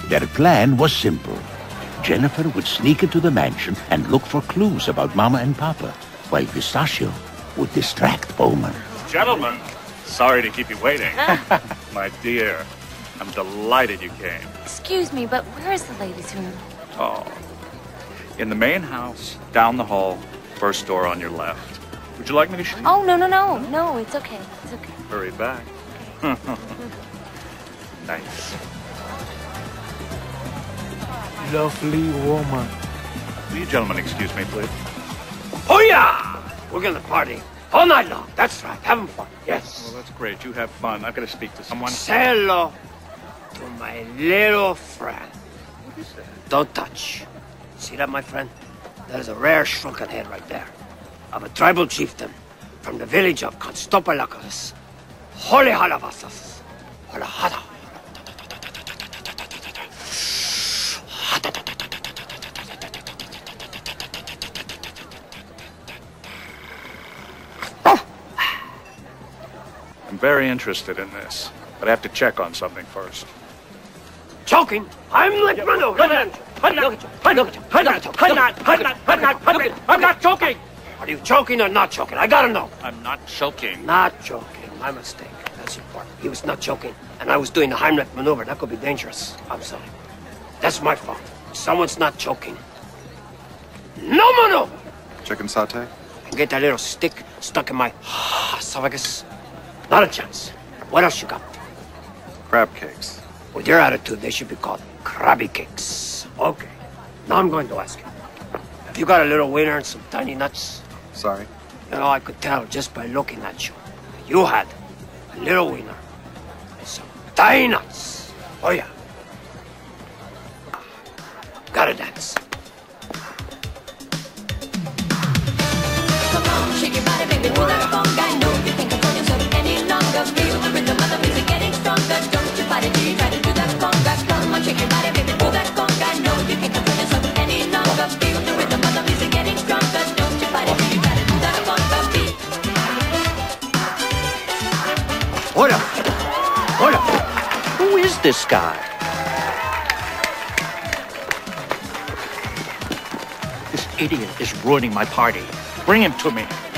Their plan was simple. Jennifer would sneak into the mansion and look for clues about Mama and Papa, while Pistachio would distract Bowman. Gentlemen, sorry to keep you waiting. My dear, I'm delighted you came. Excuse me, but where is the ladies' room? Oh, in the main house, down the hall, first door on your left. Would you like me to show you? Oh, no, it's okay. It's okay. Hurry back. Nice. Lovely woman. Will you gentlemen excuse me, please? Oh, yeah! We're gonna party all night long. That's right, having fun. Yes. Well, that's great. You have fun. I've got to speak to someone. Say hello to my little friend. What is that? Don't touch. See that, my friend? That is a rare shrunken head right there of a tribal chieftain from the village of Constantinopolis. Holy Halabasas. Holahada. I'm very interested in this, but I have to check on something first. Choking? I'm like I'm not choking. Are you choking or not choking? I gotta know. I'm not choking. Not choking. My mistake. That's important. He was not choking, and I was doing the Heimlich maneuver. That could be dangerous. I'm sorry. That's my fault. Someone's not choking. No maneuver. Chicken sauté? And get that little stick stuck in my esophagus. Not a chance. What else you got? Crab cakes. With your attitude, they should be called crabby cakes. Okay. Now I'm going to ask you. Have you got a little wiener and some tiny nuts? Sorry. You know, I could tell just by looking at you. You had a little wiener and some tiny nuts. Oh, yeah. Gotta dance. Come on, shake your body, baby, do that funk. I know you can't control yourself any longer. Feel the rhythm of the music getting stronger. Don't you fight it till you try to do that funk. Come on, shake your body, baby, do that funk. I know you can't control yourself any longer. Feel the rhythm of the music getting stronger. Don't you fight it till you try to do that funk. Beat. Hold up. Hold up. Who is this guy? This idiot is ruining my party. Bring him to me.